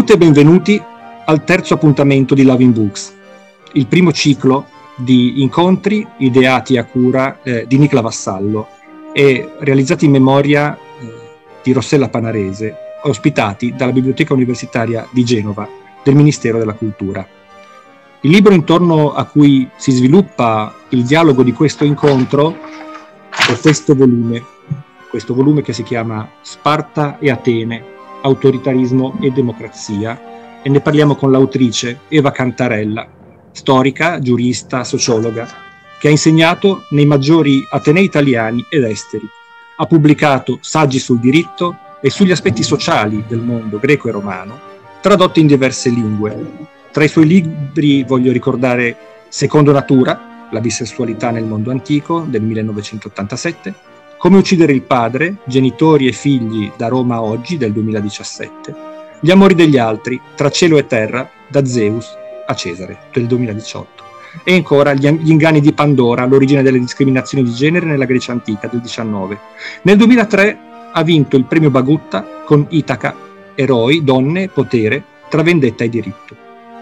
Benvenute e benvenuti al terzo appuntamento di Loving Books, il primo ciclo di incontri ideati a cura di Nicla Vassallo e realizzati in memoria di Rossella Panarese, ospitati dalla Biblioteca Universitaria di Genova del Ministero della Cultura. Il libro intorno a cui si sviluppa il dialogo di questo incontro è questo volume che si chiama Sparta e Atene, autoritarismo e democrazia, e ne parliamo con l'autrice Eva Cantarella, storica, giurista, sociologa, che ha insegnato nei maggiori atenei italiani ed esteri. Ha pubblicato saggi sul diritto e sugli aspetti sociali del mondo greco e romano, tradotti in diverse lingue. Tra i suoi libri voglio ricordare Secondo Natura, la bisessualità nel mondo antico, del 1987, Come uccidere il padre, genitori e figli da Roma a oggi, del 2017, Gli amori degli altri, tra cielo e terra, da Zeus a Cesare, del 2018, e ancora Gli inganni di Pandora, l'origine delle discriminazioni di genere nella Grecia antica, del 19. Nel 2003 ha vinto il premio Bagutta con Itaca, eroi, donne, potere, tra vendetta e diritto.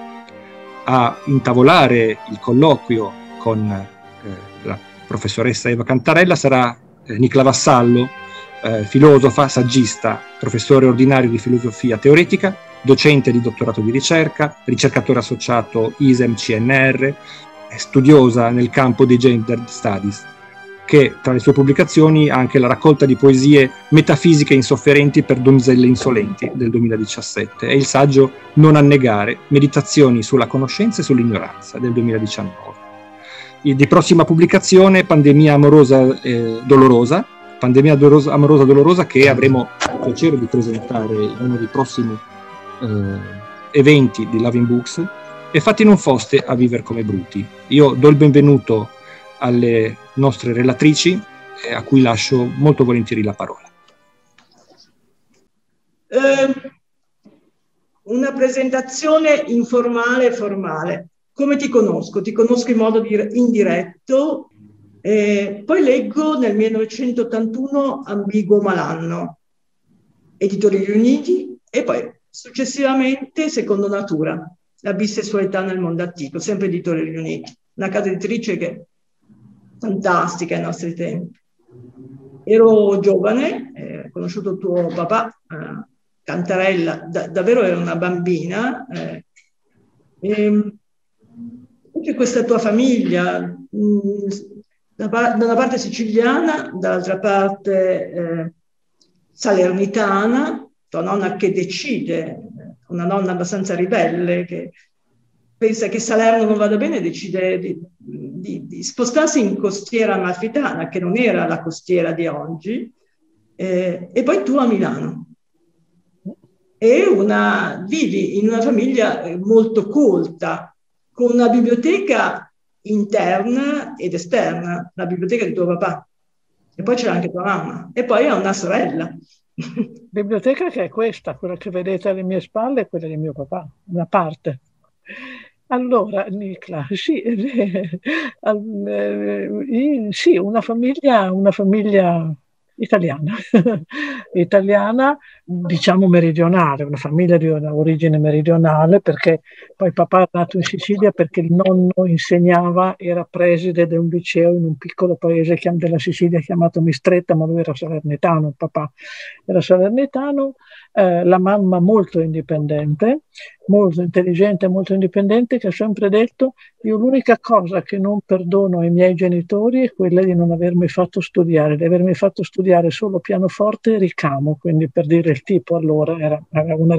A intavolare il colloquio con la professoressa Eva Cantarella sarà Nicla Vassallo, filosofa, saggista, professore ordinario di filosofia teoretica, docente di dottorato di ricerca, ricercatore associato ISEM-CNR, studiosa nel campo dei gender studies, che tra le sue pubblicazioni ha anche la raccolta di poesie metafisiche insofferenti per donzelle insolenti del 2017 e il saggio Non annegare, meditazioni sulla conoscenza e sull'ignoranza del 2019. Di prossima pubblicazione Pandemia amorosa dolorosa, che avremo il piacere di presentare in uno dei prossimi eventi di Loving Books, e Fatti non foste a viver come bruti. Io do il benvenuto alle nostre relatrici, a cui lascio molto volentieri la parola. Una presentazione informale e formale. Come ti conosco? Ti conosco in modo indiretto, poi leggo nel 1981 Ambiguo Malanno, Editori Riuniti, e poi successivamente Secondo Natura, la bisessualità nel mondo antico, sempre Editori Riuniti, una casa editrice che è fantastica ai nostri tempi. Ero giovane, ho conosciuto tuo papà, Cantarella, davvero ero una bambina, c'è questa tua famiglia, da una parte siciliana, dall'altra parte salernitana, tua nonna che decide, una nonna abbastanza ribelle, che pensa che Salerno non vada bene, decide di spostarsi in costiera amalfitana, che non era la costiera di oggi, e poi tu a Milano. Vivi in una famiglia molto colta, con una biblioteca interna ed esterna, la biblioteca di tuo papà, e poi c'era anche tua mamma, e poi ha una sorella. Biblioteca che è questa, quella che vedete alle mie spalle, è quella di mio papà, una parte. Allora, Nicla, sì, sì, una famiglia italiana, italiana, diciamo meridionale, una famiglia di origine meridionale, perché poi papà è nato in Sicilia perché il nonno insegnava, era preside di un liceo in un piccolo paese della Sicilia chiamato Mistretta, ma lui era salernitano, il papà era salernitano, la mamma molto indipendente, molto intelligente, molto indipendente, che ha sempre detto: io l'unica cosa che non perdono ai miei genitori è quella di non avermi fatto studiare, di avermi fatto studiare solo pianoforte e ricamo, quindi per dire il tipo allora era una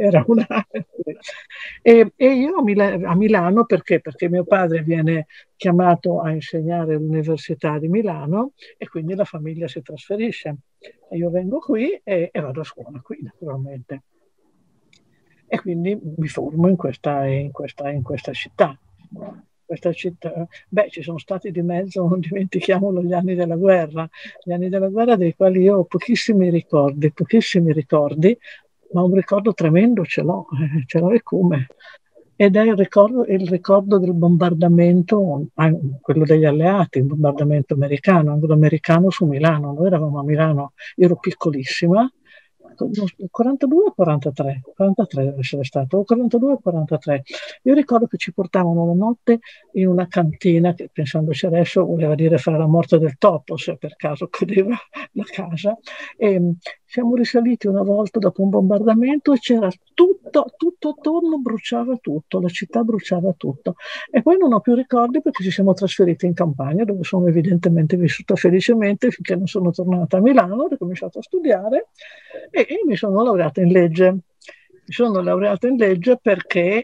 e io a Milano perché mio padre viene chiamato a insegnare all'Università di Milano e quindi la famiglia si trasferisce e io vengo qui e vado a scuola qui naturalmente. E quindi mi formo in questa città. Questa città. Beh, ci sono stati di mezzo, non dimentichiamolo, gli anni della guerra dei quali io ho pochissimi ricordi, ma un ricordo tremendo ce l'ho e come. Ed è il ricordo del bombardamento, quello degli alleati, il bombardamento anglo-americano su Milano. Noi eravamo a Milano, io ero piccolissima, 42 o 43? 43 deve essere stato, o 42 o 43. Io ricordo che ci portavano la notte in una cantina che, pensandoci adesso, voleva dire fare la morte del topo, se per caso cadeva la casa. E siamo risaliti una volta dopo un bombardamento e c'era tutto attorno, bruciava tutto, la città bruciava tutto. E poi non ho più ricordi perché ci siamo trasferiti in campagna, dove sono evidentemente vissuta felicemente finché non sono tornata a Milano, ho ricominciato a studiare e mi sono laureata in legge. Mi sono laureata in legge perché,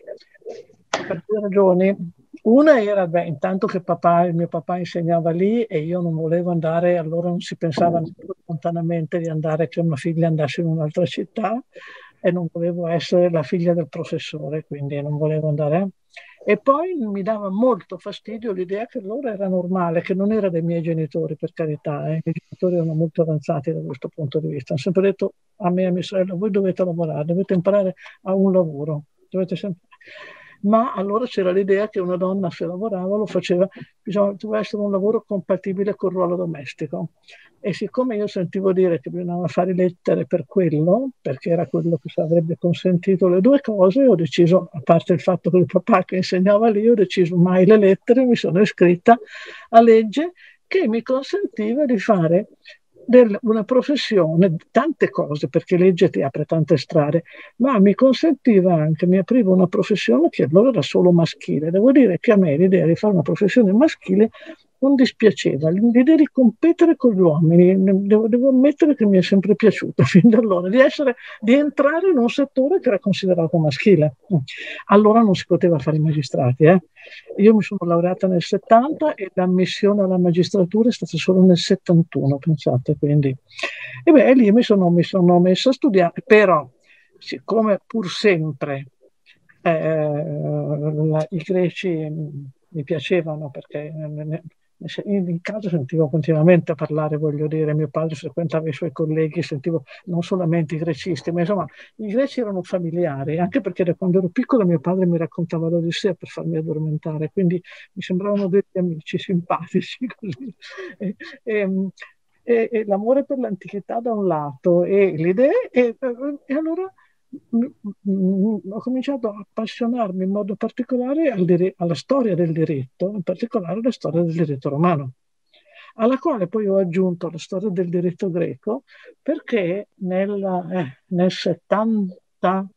per due ragioni. Una era, intanto che il mio papà insegnava lì e io non volevo andare, allora non si pensava lontanamente di andare, che una figlia andasse in un'altra città, e non volevo essere la figlia del professore, quindi non volevo andare. E poi mi dava molto fastidio l'idea che loro era normale, che non era dei miei genitori, per carità, i miei genitori erano molto avanzati da questo punto di vista. Hanno sempre detto a me e a mia sorella: voi dovete lavorare, dovete imparare a un lavoro, dovete sempre... Ma allora c'era l'idea che una donna, se lavorava, lo faceva, doveva essere un lavoro compatibile col ruolo domestico. E siccome io sentivo dire che bisognava fare lettere per quello, perché era quello che ci avrebbe consentito le due cose, ho deciso, a parte il fatto che il papà che insegnava lì, ho deciso mai le lettere, mi sono iscritta a legge che mi consentiva di fare una professione, tante cose, perché legge ti apre tante strade, ma mi consentiva anche, mi apriva una professione che allora era solo maschile. Devo dire che a me l'idea di fare una professione maschile non dispiaceva, l'idea di competere con gli uomini, devo ammettere che mi è sempre piaciuta fin da allora, di entrare in un settore che era considerato maschile. Allora non si poteva fare i magistrati, Io mi sono laureata nel 70 e l'ammissione alla magistratura è stata solo nel 71, pensate, quindi. E lì mi sono messa a studiare, però siccome pur sempre i greci mi piacevano, perché in casa sentivo continuamente parlare, voglio dire, mio padre frequentava i suoi colleghi, sentivo non solamente i grecisti, ma insomma i greci erano familiari, anche perché da quando ero piccola mio padre mi raccontava l'Odissea per farmi addormentare, quindi mi sembravano degli amici simpatici così. E l'amore per l'antichità da un lato e l'idea, e allora ho cominciato a appassionarmi in modo particolare alla storia del diritto, in particolare alla storia del diritto romano, alla quale poi ho aggiunto la storia del diritto greco, perché nel 70,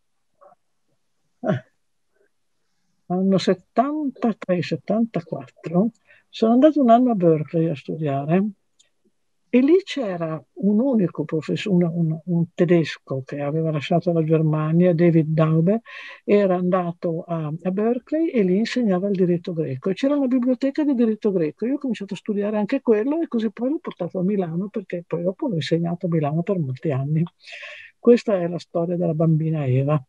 anno 73-74, sono andato un anno a Berkeley a studiare. E lì c'era un unico professore, un tedesco che aveva lasciato la Germania, David Daube, era andato a Berkeley e lì insegnava il diritto greco. E c'era una biblioteca di diritto greco. Io ho cominciato a studiare anche quello e così poi l'ho portato a Milano, perché poi dopo l'ho insegnato a Milano per molti anni. Questa è la storia della bambina Eva.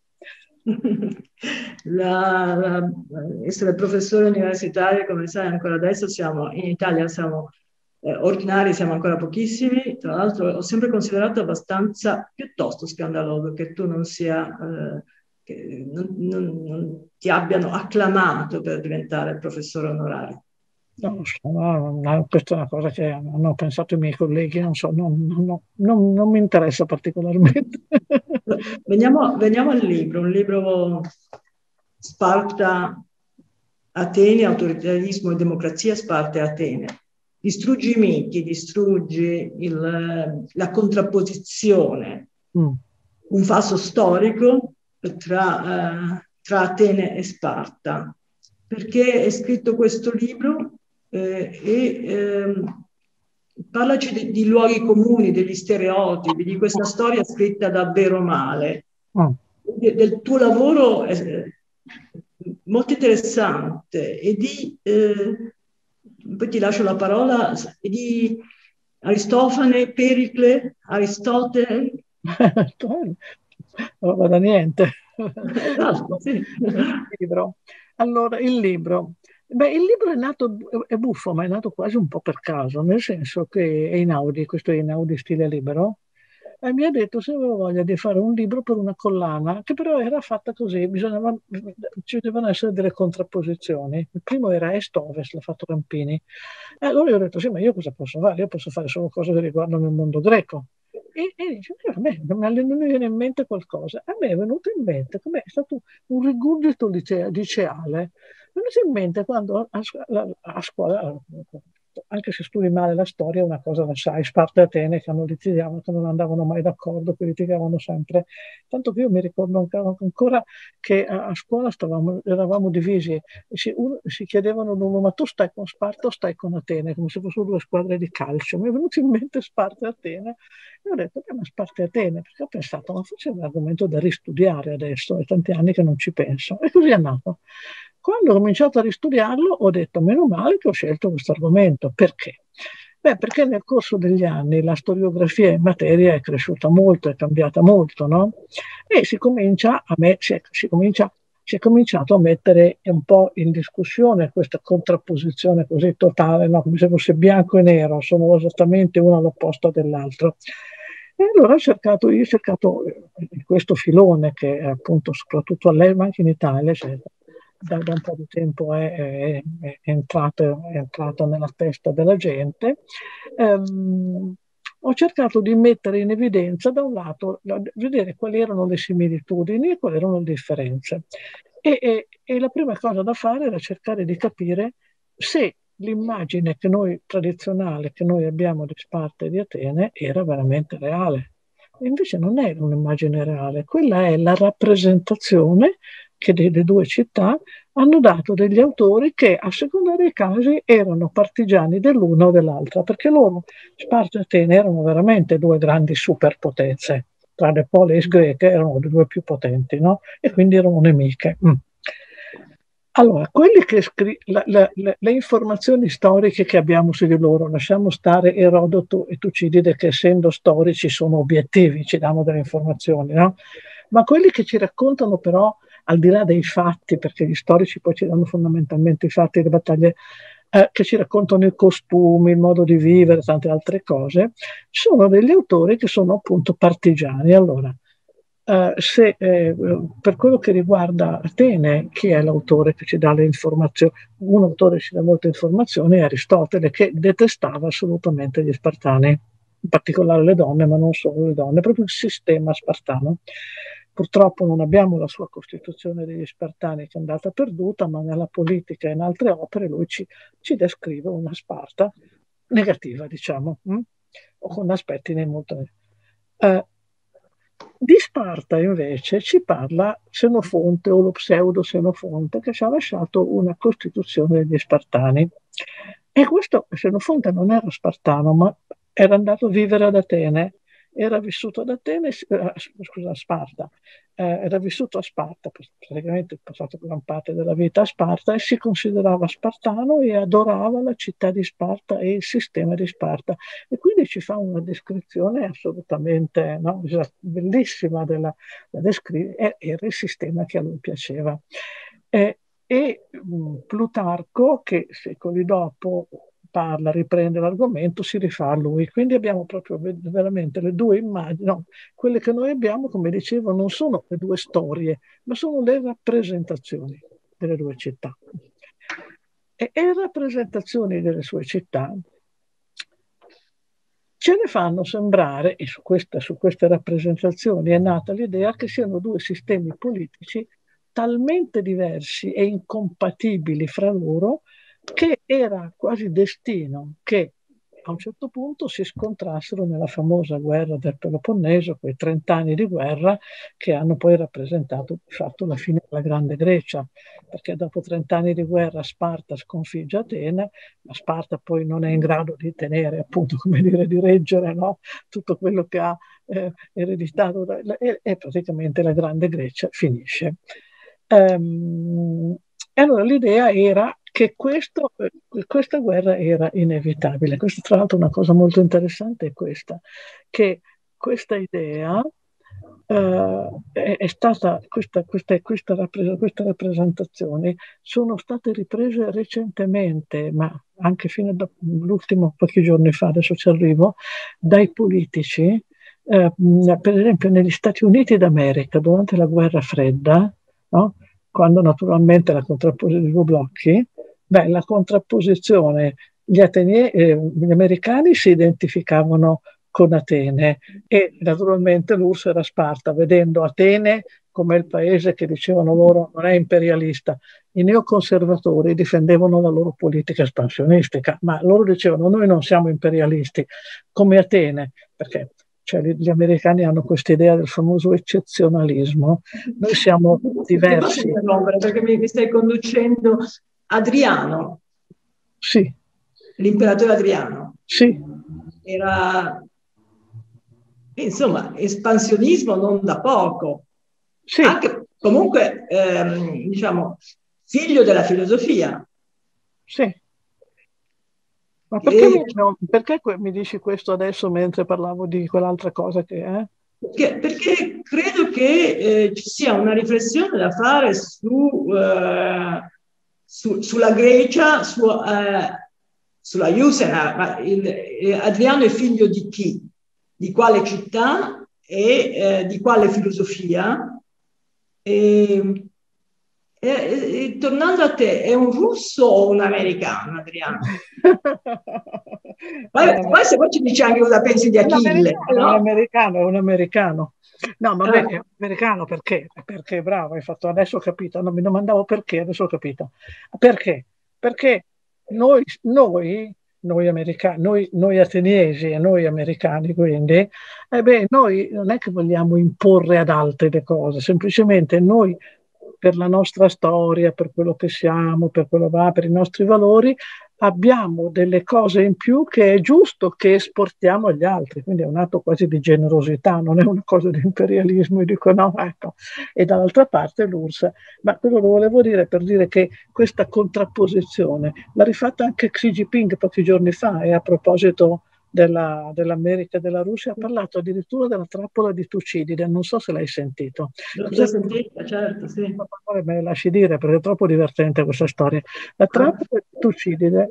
Essere professore universitario, come sai, ancora adesso in Italia siamo ordinari, siamo ancora pochissimi. Tra l'altro ho sempre considerato abbastanza piuttosto scandaloso che tu non che non ti abbiano acclamato per diventare professore onorario. Non so, questa è una cosa che hanno pensato i miei colleghi, non so, non mi interessa particolarmente. Veniamo al libro, un libro Sparta, Atene, autoritarismo e democrazia, Sparta e Atene. Distruggi i miti, distruggi la contrapposizione, un falso storico tra Atene e Sparta. Perché hai scritto questo libro? Parlaci di luoghi comuni, degli stereotipi, di questa storia scritta davvero male. Del tuo lavoro molto interessante e poi ti lascio la parola, di Aristofane, Pericle, Aristotele. Non va da niente. Esatto, sì. Il libro. Allora, il libro è nato, è buffo, ma è nato quasi un po' per caso, nel senso che Einaudi, questo è Einaudi stile libero, mi ha detto se avevo voglia di fare un libro per una collana, che però era fatta così, ci devono essere delle contrapposizioni. Il primo era Est-Ovest, l'ha fatto Rampini. Allora io ho detto sì, ma io cosa posso fare? Io posso fare solo cose che riguardano il mondo greco. e dice, a me non mi viene in mente qualcosa. A me è venuto in mente, come è stato un rigurgito liceale, è venuto in mente quando a scuola, anche se studi male la storia, una cosa la sai, Sparta e Atene che litigavano, che non andavano mai d'accordo, che litigavano sempre. Tanto che io mi ricordo ancora che a scuola eravamo divisi e si chiedevano l'uno, ma tu stai con Sparta o stai con Atene? Come se fossero due squadre di calcio. Mi è venuto in mente Sparta e Atene e ho detto, ma Sparta e Atene, perché ho pensato, ma forse è un argomento da ristudiare adesso, è tanti anni che non ci penso. E così è nato. Quando ho cominciato a ristudiarlo ho detto, meno male che ho scelto questo argomento. Perché? Beh, perché nel corso degli anni la storiografia in materia è cresciuta molto, è cambiata molto, no? E si è cominciato a mettere un po' in discussione questa contrapposizione così totale, no? Come se fosse bianco e nero, sono esattamente uno all'opposto dell'altro. E allora io ho cercato questo filone che appunto soprattutto all'epoca, ma anche in Italia, cioè, da un po' di tempo è entrato nella testa della gente. Ho cercato di mettere in evidenza da un lato, vedere quali erano le similitudini e quali erano le differenze. E la prima cosa da fare era cercare di capire se l'immagine tradizionale che noi abbiamo di Sparta e di Atene era veramente reale. E invece non è un'immagine reale, quella è la rappresentazione che delle due città hanno dato degli autori che a seconda dei casi erano partigiani dell'una o dell'altra, perché loro, Sparta e Atene, erano veramente due grandi superpotenze. Tra le polis greche erano le due più potenti, no? E quindi erano nemiche. Allora, le informazioni storiche che abbiamo su di loro, lasciamo stare Erodoto e Tucidide che essendo storici sono obiettivi, ci danno delle informazioni, no? Ma quelli che ci raccontano però, al di là dei fatti, perché gli storici poi ci danno fondamentalmente i fatti, le battaglie, che ci raccontano i costumi, il modo di vivere, tante altre cose, sono degli autori che sono appunto partigiani. Allora, per quello che riguarda Atene, chi è l'autore che ci dà le informazioni? Un autore che ci dà molte informazioni è Aristotele, che detestava assolutamente gli Spartani, in particolare le donne, ma non solo le donne, proprio il sistema spartano. Purtroppo non abbiamo la sua Costituzione degli Spartani che è andata perduta, ma nella politica e in altre opere lui ci descrive una Sparta negativa, diciamo, o con aspetti molto negativi. Di Sparta invece ci parla Senofonte o lo pseudo Senofonte che ci ha lasciato una Costituzione degli Spartani. E questo Senofonte non era spartano, ma era andato a vivere ad Atene, era vissuto ad Atene, scusa, a Sparta, era vissuto a Sparta, praticamente ha passato gran parte della vita a Sparta e si considerava spartano e adorava la città di Sparta e il sistema di Sparta. E quindi ci fa una descrizione assolutamente bellissima da descrivere, era il sistema che a lui piaceva. E Plutarco, che secoli dopo riprende l'argomento, si rifà a lui. Quindi abbiamo proprio veramente le due immagini, no, quelle che noi abbiamo, come dicevo, non sono le due storie, ma sono le rappresentazioni delle due città. E le rappresentazioni delle sue città ce ne fanno sembrare, e su queste rappresentazioni è nata l'idea che siano due sistemi politici talmente diversi e incompatibili fra loro che era quasi destino che a un certo punto si scontrassero nella famosa guerra del Peloponneso, quei 30 anni di guerra che hanno poi rappresentato di fatto la fine della Grande Grecia, perché dopo 30 anni di guerra Sparta sconfigge Atene, ma Sparta poi non è in grado di tenere, appunto, come dire, di reggere, no? Tutto quello che ha ereditato e praticamente la Grande Grecia finisce. E allora l'idea era che questa guerra era inevitabile. Questa, tra l'altro, una cosa molto interessante è questa, che questa idea è stata, queste rappresentazioni sono state riprese recentemente, ma anche fino all'ultimo, pochi giorni fa, adesso ci arrivo, dai politici, per esempio negli Stati Uniti d'America, durante la guerra fredda, no? Quando naturalmente la contrapposizione di due blocchi, la contrapposizione, gli americani si identificavano con Atene, e naturalmente l'URSS era Sparta, vedendo Atene come il paese che dicevano loro non è imperialista. I neoconservatori difendevano la loro politica espansionistica, ma loro dicevano noi non siamo imperialisti come Atene, perché cioè, gli americani hanno questa idea del famoso eccezionalismo, noi siamo diversi. Perché mi stai conducendo Adriano. Sì. L'imperatore Adriano. Sì. Era, insomma, espansionismo non da poco. Sì. Anche comunque, diciamo, figlio della filosofia. Sì. Ma perché, perché mi dici questo adesso mentre parlavo di quell'altra cosa che è? Perché credo che ci sia una riflessione da fare sulla Grecia, sulla Iusena. Adriano è figlio di chi? Di quale città e di quale filosofia? Tornando a te, è un russo o un americano, Adriano? Poi se poi ci dici anche cosa pensi di Achille. È un americano. No, ma beh, è un americano perché? Perché bravo, hai fatto, adesso ho capito, non mi domandavo perché, adesso ho capito. Perché? Perché noi americani, noi ateniesi e noi americani, quindi, noi non è che vogliamo imporre ad altri le cose, semplicemente noi per la nostra storia, per quello che siamo, per i nostri valori, abbiamo delle cose in più che è giusto che esportiamo agli altri, quindi è un atto quasi di generosità, non è una cosa di imperialismo, io dico no, ecco. E dall'altra parte l'URSS, ma quello lo volevo dire per dire che questa contrapposizione l'ha rifatta anche Xi Jinping pochi giorni fa, e a proposito dell'America e della Russia ha parlato addirittura della trappola di Tucidide, non so se l'hai sentito. L'ho sentita, certo, sì. Me la lasci dire perché è troppo divertente questa storia. La trappola di Tucidide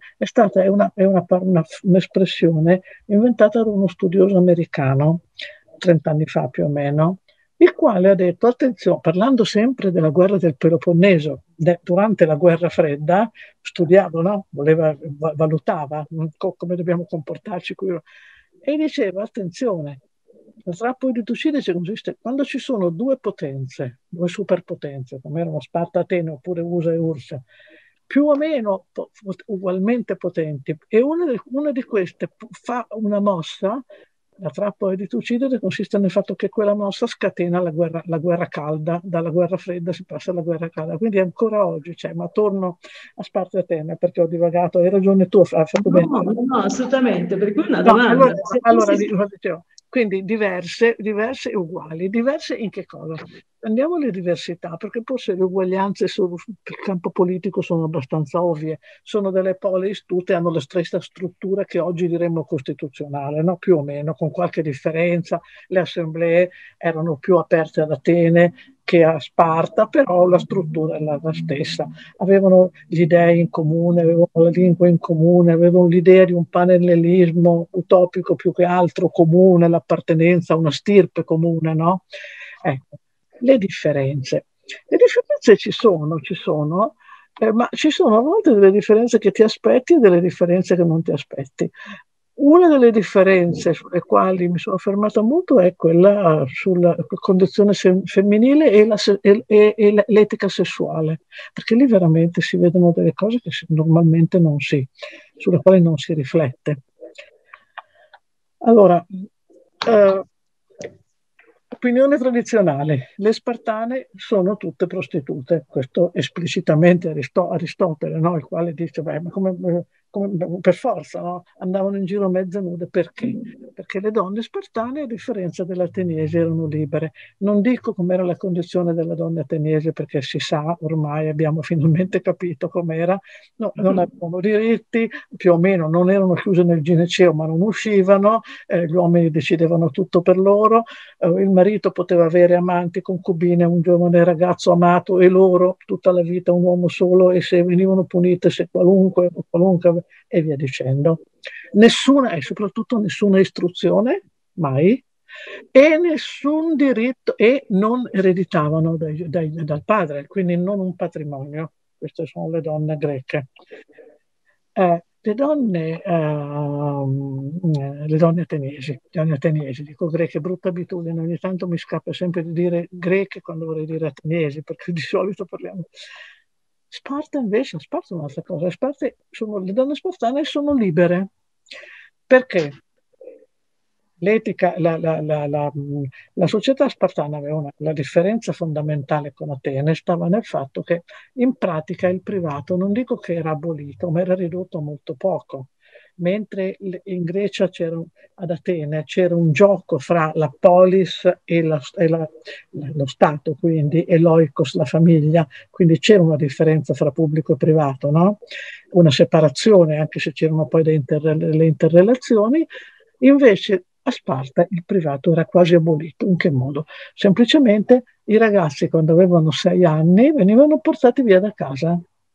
è un'espressione inventata da uno studioso americano 30 anni fa più o meno, il quale ha detto, attenzione, parlando sempre della guerra del Peloponneso, durante la guerra fredda, studiava, no? Valutava come dobbiamo comportarci qui, e diceva, attenzione, la trappola di Tucidide consiste quando ci sono due potenze, due superpotenze, come erano Sparta, Atene oppure USA e URSS, più o meno ugualmente potenti, e una di queste fa una mossa. La trappola di Tucidide consiste nel fatto che quella mossa scatena la guerra calda, dalla guerra fredda si passa alla guerra calda, quindi ancora oggi c'è, ma torno a Sparta e Atene perché ho divagato, hai ragione tu, hai fatto bene. No, assolutamente, perché una domanda. Allora dicevo, quindi diverse e uguali. Diverse in che cosa? Andiamo alle diversità, perché forse le uguaglianze sul campo politico sono abbastanza ovvie. Sono delle polis, tutte hanno la stessa struttura che oggi diremmo costituzionale, no? Più o meno, con qualche differenza. Le assemblee erano più aperte ad Atene che a Sparta, però la struttura è la stessa. Avevano gli dei in comune, avevano la lingua in comune, avevano l'idea di un parallelismo utopico più che altro comune, l'appartenenza a una stirpe comune, no? Ecco, le differenze ci sono, ma ci sono a volte delle differenze che ti aspetti e delle differenze che non ti aspetti. Una delle differenze sulle quali mi sono fermata molto è quella sulla condizione femminile e l'etica sessuale, perché lì veramente si vedono delle cose che normalmente sulle quali non si riflette. Allora, opinione tradizionale, le spartane sono tutte prostitute, questo esplicitamente Aristotele, no? Il quale dice, beh, ma come per forza, no? Andavano in giro mezze nude, perché? Perché le donne spartane, a differenza delle ateniesi, erano libere. Non dico com'era la condizione delle donne ateniesi, perché si sa, ormai abbiamo finalmente capito com'era, no, non avevano diritti, più o meno non erano chiuse nel gineceo, ma non uscivano, gli uomini decidevano tutto per loro, il marito poteva avere amanti, concubine, un giovane ragazzo amato, e loro tutta la vita un uomo solo, e se venivano punite, se qualunque e via dicendo. Nessuna, e soprattutto nessuna istruzione, mai, e nessun diritto, e non ereditavano dal padre, quindi non un patrimonio. Queste sono le donne greche. le donne ateniesi, dico greche, brutta abitudine, ogni tanto mi scappa sempre di dire greche quando vorrei dire ateniesi, perché di solito parliamo. Sparta invece, Sparta è un'altra cosa, le donne spartane sono libere, perché l'etica, la società spartana aveva la differenza fondamentale con Atene stava nel fatto che in pratica il privato, non dico che era abolito, ma era ridotto a molto poco. Mentre in Grecia ad Atene c'era un gioco fra la polis e lo Stato, quindi, e l'oikos, la famiglia, quindi c'era una differenza fra pubblico e privato, no? Una separazione, anche se c'erano poi le interrelazioni. Invece a Sparta il privato era quasi abolito. In che modo? Semplicemente i ragazzi quando avevano 6 anni venivano portati via da casa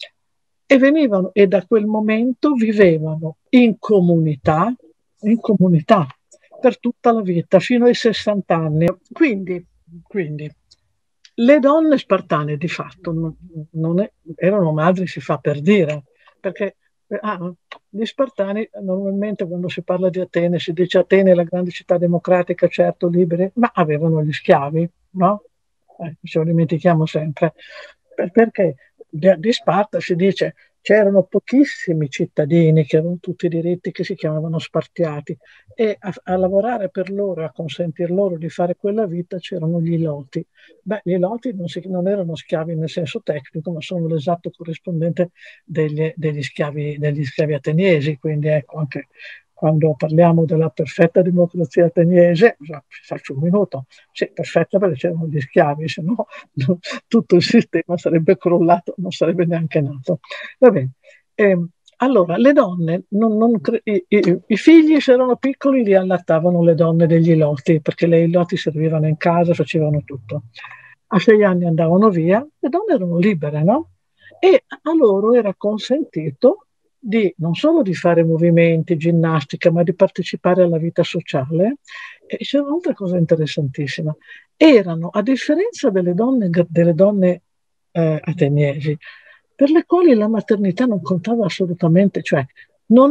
e da quel momento vivevano in comunità per tutta la vita, fino ai 60 anni. Quindi le donne spartane di fatto erano madri, si fa per dire, perché gli spartani normalmente quando si parla di Atene si dice Atene è la grande città democratica, certo, libere, ma avevano gli schiavi, no? Ce lo dimentichiamo sempre. Perché di Sparta si dice c'erano pochissimi cittadini che avevano tutti i diritti, che si chiamavano spartiati, e a lavorare per loro, a consentir loro di fare quella vita c'erano gli iloti. Beh, gli iloti non erano schiavi nel senso tecnico, ma sono l'esatto corrispondente degli schiavi ateniesi, quindi ecco, anche quando parliamo della perfetta democrazia ateniese, faccio un minuto, sì, perfetta perché c'erano gli schiavi, se no tutto il sistema sarebbe crollato, non sarebbe neanche nato. Va bene. Allora, le donne, i figli se erano piccoli li allattavano le donne degli iloti, perché le iloti servivano in casa, facevano tutto. A 6 anni andavano via, le donne erano libere, no? E a loro era consentito non solo di fare movimenti, ginnastica, ma di partecipare alla vita sociale. E c'è un'altra cosa interessantissima. Erano, a differenza delle donne ateniesi, per le quali la maternità non contava assolutamente, cioè non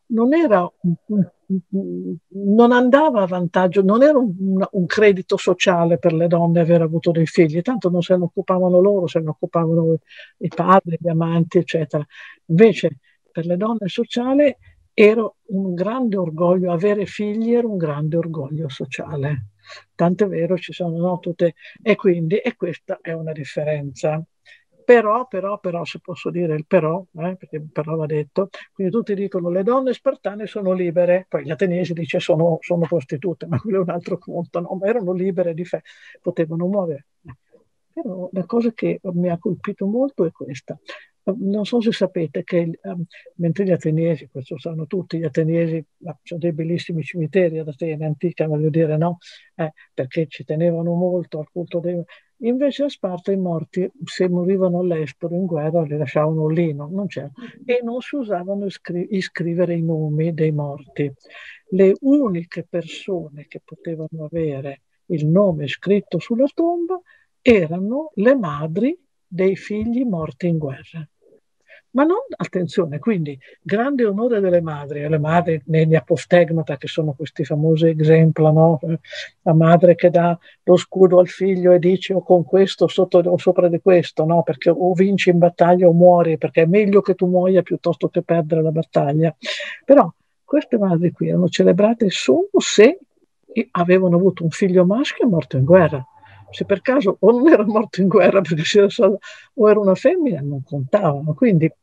andava a vantaggio, non era un credito sociale per le donne aver avuto dei figli, tanto non se ne occupavano loro, se ne occupavano i padri, gli amanti, eccetera. Invece per le donne sociale era un grande orgoglio, avere figli era un grande orgoglio sociale. Tant'è vero, ci sono tutte, e questa è una differenza. Però, se posso dire il però, perché il però va detto, quindi tutti dicono le donne spartane sono libere, poi gli ateniesi dice sono prostitute, ma quello è un altro conto, no? Ma erano libere potevano muovere. Però la cosa che mi ha colpito molto è questa. Non so se sapete che mentre gli ateniesi, questo sanno tutti, gli ateniesi, sono dei bellissimi cimiteri ad Atene, antica, voglio dire, no? Perché ci tenevano molto al culto dei... Invece a Sparta i morti, se morivano all'estero in guerra, li lasciavano lì, non c'era. E non si usavano iscrivere i nomi dei morti. Le uniche persone che potevano avere il nome scritto sulla tomba erano le madri dei figli morti in guerra. Ma non, attenzione, quindi grande onore delle madri, le madri negli apostegmata, che sono questi famosi esempi, no? La madre che dà lo scudo al figlio e dice o con questo o sopra di questo, no? Perché o vinci in battaglia o muori, perché è meglio che tu muoia piuttosto che perdere la battaglia. Però queste madri qui erano celebrate solo se avevano avuto un figlio maschio e morto in guerra. Se per caso o non era morto in guerra perché o era una femmina, non contavano.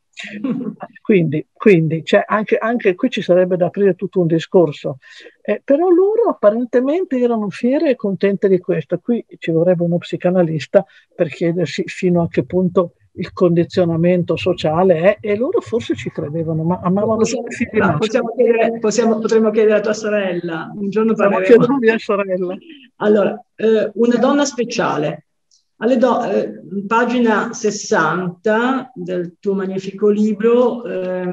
Quindi cioè, anche qui ci sarebbe da aprire tutto un discorso. Però loro apparentemente erano fiere e contente di questo. Qui ci vorrebbe uno psicanalista per chiedersi fino a che punto il condizionamento sociale è, e loro forse ci credevano, ma amavano i figli maschi. Potremmo chiedere a tua sorella, un giorno parleremo. Chiedo a mia sorella. Allora, una donna speciale. Pagina 60 del tuo magnifico libro,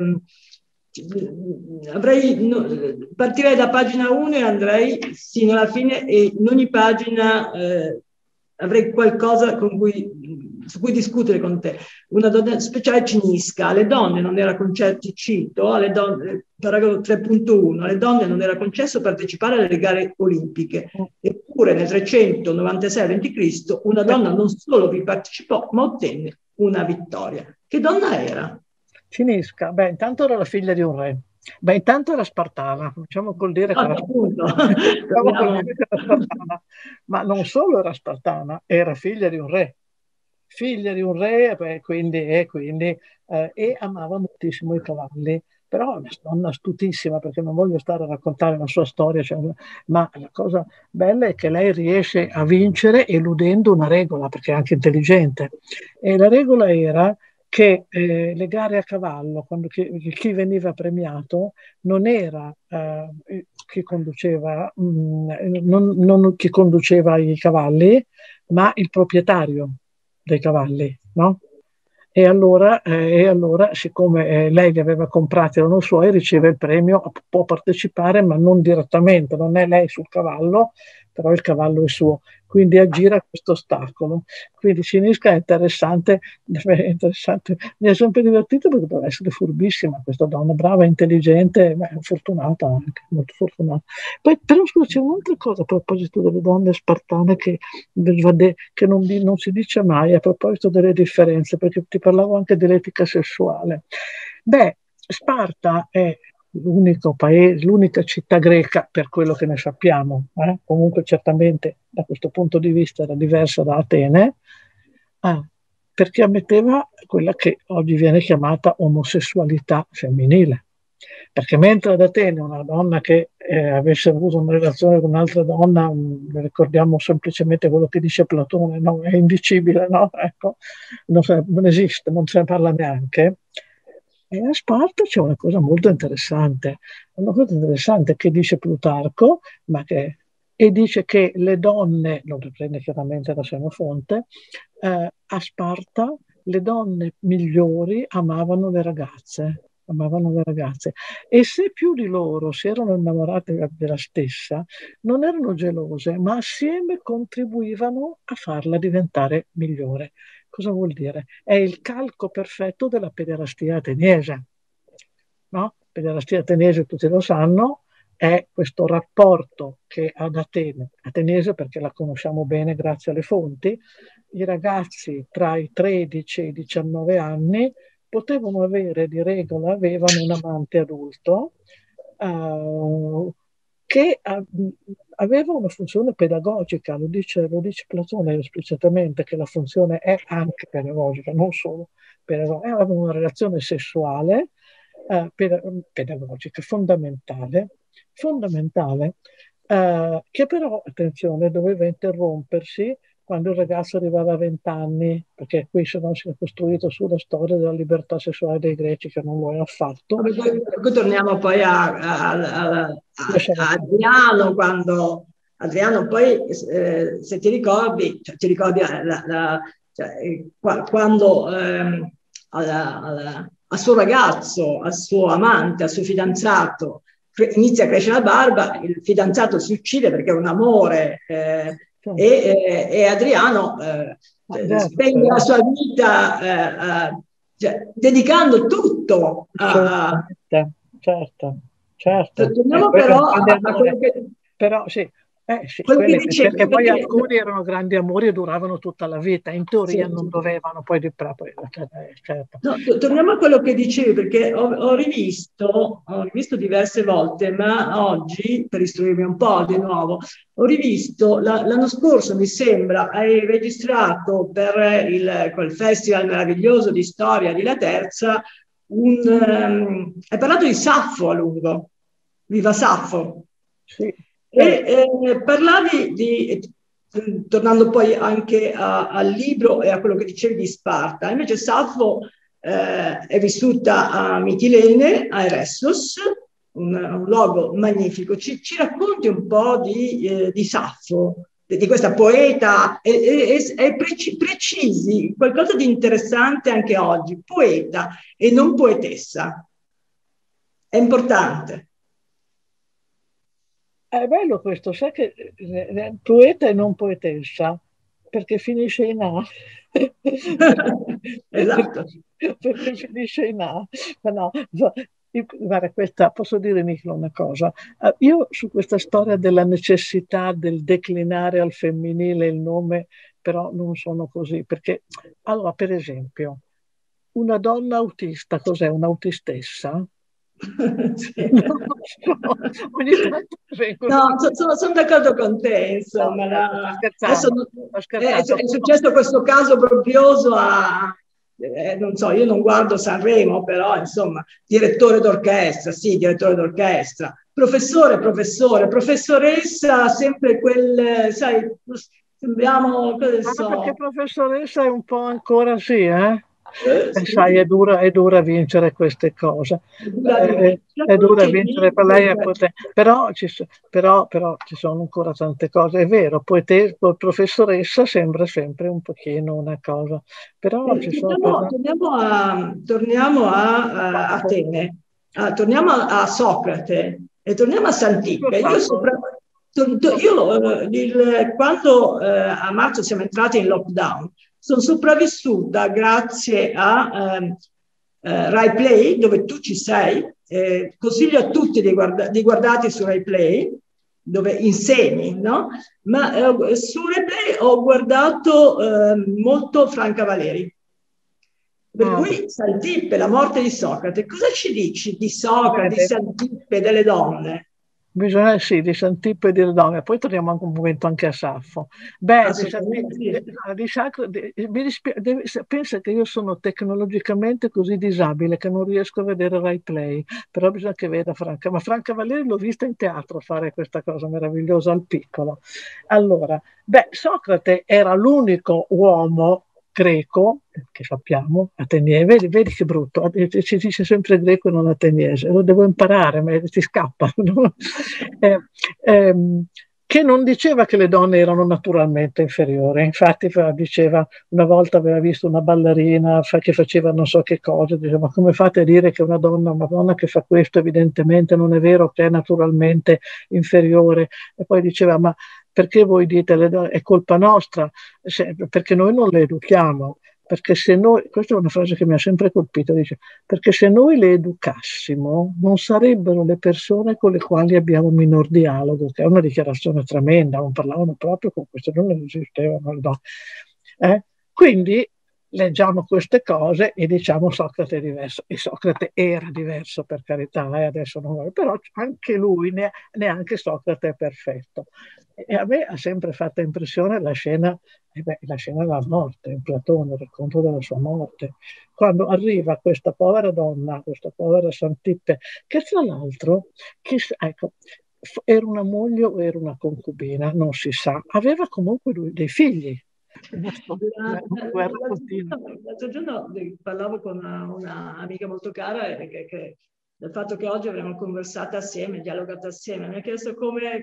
partirei da pagina 1 e andrei sino alla fine, e in ogni pagina avrei qualcosa con cui su cui discutere con te. Una donna speciale Cinisca, alle donne non era concesso, cito, alle donne, paragrafo 3.1, alle donne non era concesso partecipare alle gare olimpiche, eppure nel 396 a.C. una donna non solo vi partecipò, ma ottenne una vittoria. Che donna era? Cinisca, beh, intanto era la figlia di un re. Beh, intanto era spartana, facciamo col dire che era Appunto. facciamo col dire che era spartana, ma non solo era spartana, era figlia di un re. Figlia di un re, e amava moltissimo i cavalli. Però è una donna astutissima, perché non voglio stare a raccontare la sua storia, cioè, ma la cosa bella è che lei riesce a vincere eludendo una regola, perché è anche intelligente. E la regola era che le gare a cavallo, quando chi veniva premiato, non era chi conduceva, non chi conduceva i cavalli, ma il proprietario dei cavalli, no? E allora, siccome lei li aveva comprati, erano suoi, riceve il premio, può partecipare, ma non direttamente, non è lei sul cavallo, però il cavallo è suo, quindi aggira questo ostacolo. Quindi Cinisca è interessante, mi è sempre divertito perché deve essere furbissima questa donna, brava, intelligente, fortunata anche, molto fortunata. Poi, però scusa, c'è un'altra cosa a proposito delle donne spartane che non si dice mai a proposito delle differenze, perché ti parlavo anche dell'etica sessuale. Beh, Sparta è l'unico paese, l'unica città greca, per quello che ne sappiamo, comunque certamente da questo punto di vista era diversa da Atene, perché ammetteva quella che oggi viene chiamata omosessualità femminile. Perché mentre ad Atene una donna che avesse avuto una relazione con un'altra donna, ricordiamo semplicemente quello che dice Platone, no? È indicibile, no? Ecco, non esiste, non se ne parla neanche. E a Sparta c'è una cosa interessante che dice Plutarco, e dice che le donne, lo riprende chiaramente da Senofonte, a Sparta le donne migliori amavano le ragazze, e se più di loro si erano innamorate della stessa, non erano gelose, ma assieme contribuivano a farla diventare migliore. Cosa vuol dire? È il calco perfetto della pederastia ateniese. No? Pederastia ateniese, tutti lo sanno, è questo rapporto che ad ateniese perché la conosciamo bene grazie alle fonti, i ragazzi tra i 13 e i 19 anni potevano avere, di regola, avevano un amante adulto che aveva una funzione pedagogica, lo dice Platone esplicitamente, che la funzione è anche pedagogica, non solo pedagogica, aveva una relazione sessuale pedagogica fondamentale, che però, attenzione, doveva interrompersi quando il ragazzo arrivava a 20 anni, perché qui se no si è costruito sulla storia della libertà sessuale dei greci, che non lo è affatto. Poi torniamo poi a Adriano, quando Adriano poi, se ti ricordi, quando al suo ragazzo, al suo amante, al suo fidanzato inizia a crescere la barba, il fidanzato si uccide perché è un amore, e Adriano spende la sua vita dedicando tutto a... Certo. Torniamo però a quello che... Però sì, dicevo, perché poi alcuni erano grandi amori e duravano tutta la vita, in teoria non dovevano poi certo. No, torniamo a quello che dicevi, perché ho rivisto diverse volte, ma oggi, per istruirmi un po' di nuovo, ho rivisto, l'anno scorso mi sembra, hai registrato per quel festival meraviglioso di storia di La Terza, hai parlato di Saffo a lungo, viva Saffo. Sì. E parlavi tornando poi anche al libro e a quello che dicevi di Sparta, invece Saffo è vissuta a Mitilene, a Eressos, un luogo magnifico. Ci racconti un po' di Saffo, di questa poeta, e precisi, qualcosa di interessante anche oggi, poeta e non poetessa. È importante. È bello questo, sai che poeta e non poetessa perché finisce in A. Esatto. Perché finisce in A. Ma no, guarda, questa, posso dire Nicola una cosa? Io su questa storia della necessità del declinare al femminile il nome, però non sono così, perché allora, per esempio, una donna autista, cos'è? Un'autistessa? Sì. Non lo so, ogni tanto vengono. No, sono d'accordo con te, No, insomma. sto Adesso scherzando, ho scherzato. è successo questo caso propioso non so, io non guardo Sanremo, però insomma, direttore d'orchestra, sì, direttore d'orchestra, professore, professoressa, sempre quel, sai, sembriamo, che ne Ah, perché so, professoressa è un po' ancora sì, eh? Sai, sì, è dura vincere queste cose. È dura che vincere per lei, dice, però però ci sono ancora tante cose. È vero, poi te, professoressa, sembra sempre un pochino una cosa, però ci sono per... torniamo a Atene, torniamo a Socrate e torniamo a Santippe. Quando a marzo siamo entrati in lockdown, sono sopravvissuta grazie a Rai Play, dove tu ci sei. Consiglio a tutti di guardarti su Rai Play, dove insegni, no? Ma su Replay ho guardato molto Franca Valeri. Per cui Santippe, la morte di Socrate, cosa ci dici di Socrate, di Santippe, delle donne? Bisogna sì, di Santippe e di Redone, poi torniamo anche un momento anche a Saffo. Beh, Assolutamente sì. pensa che io sono tecnologicamente così disabile che non riesco a vedere Rai Play, però bisogna che veda Franca. Ma Franca Valeri l'ho vista in teatro fare questa cosa meravigliosa al piccolo. Allora, beh, Socrate era l'unico uomo greco, che sappiamo, ateniese, vedi che brutto, ci dice sempre greco e non ateniese, lo devo imparare, ma ti scappa, no? Che non diceva che le donne erano naturalmente inferiori, infatti diceva, una volta aveva visto una ballerina che faceva non so che cosa, diceva, ma come fate a dire che una donna che fa questo evidentemente non è vero che è naturalmente inferiore? E poi diceva, ma perché voi dite è colpa nostra? Perché noi non le educhiamo. Perché se noi, questa è una frase che mi ha sempre colpito, dice, perché se noi le educassimo non sarebbero le persone con le quali abbiamo minor dialogo, che è una dichiarazione tremenda, non parlavano proprio con questo, non esistevano le donne. Quindi leggiamo queste cose e diciamo Socrate è diverso. E Socrate era diverso, per carità, adesso non vuole, però anche lui, neanche Socrate è perfetto. E a me ha sempre fatto impressione la scena della morte, in Platone, il racconto della sua morte, quando arriva questa povera donna, questa povera Santippe, che tra l'altro, ecco, era una moglie o era una concubina, non si sa, aveva comunque lui dei figli. L'altro giorno parlavo con una amica molto cara del fatto che oggi avremmo conversato assieme, dialogato assieme. Mi ha chiesto come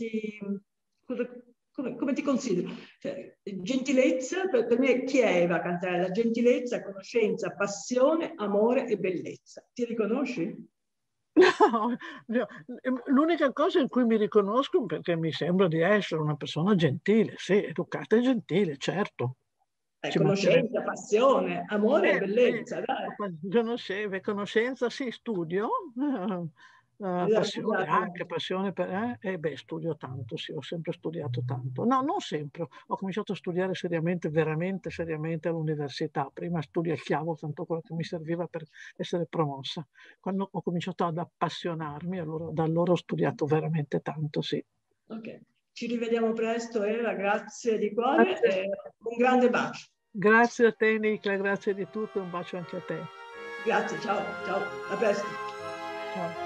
ti consideri. Cioè, gentilezza, per me chi è Eva Cantella? Gentilezza, conoscenza, passione, amore e bellezza. Ti riconosci? No, l'unica cosa in cui mi riconosco perché mi sembra di essere una persona gentile, sì, educata e gentile, certo. Conoscenza, passione, amore e bellezza, dai. Conoscenza, sì, studio, passione anche, passione per... studio tanto, sì, ho sempre studiato tanto. No, non sempre, ho cominciato a studiare seriamente, veramente seriamente all'università. Prima studiavo tanto quello che mi serviva per essere promossa. Quando ho cominciato ad appassionarmi, allora, da allora ho studiato veramente tanto, sì. Ok, ci rivediamo presto, Eva, grazie di cuore e un grande bacio. Grazie a te Nicla, grazie di tutto, un bacio anche a te. Grazie, ciao, a presto. Ciao.